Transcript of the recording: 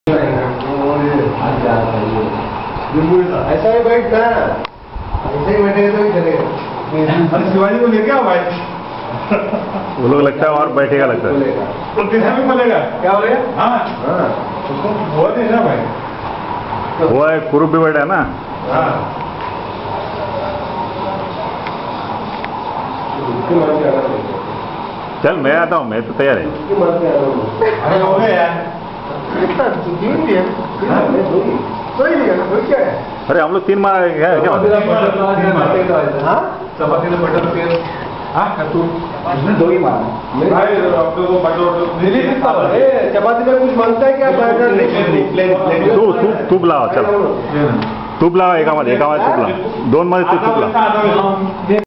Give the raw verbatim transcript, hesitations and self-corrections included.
ऐसा ही बैठ ना, ऐसे ही बैठे तो ही चलेगा। अरे शिवाजी को लेके आओ भाई। वो लोग लगता है और बैठेगा लगता है। तो कैसा भी बोलेगा? क्या बोलेगा? हाँ हाँ उसको बहुत है ना भाई। वो है कुरूप भी बैठा है ना। हाँ चल मैं आता हूँ, मैं तो तैयार है। अरे हो गया यार। अरे हम लोग तीन मार क्या है क्या? चपाती में बटर तेल। हाँ तू दो ही मार भाई डॉक्टर को बटर चपाती में कुछ मांगता है क्या? तू तू तू बुलाओ, चल तू बुलाओ, एका मध्ये एका मध्ये तू बुलाओ, दोन मध्ये तू तू बुलाओ।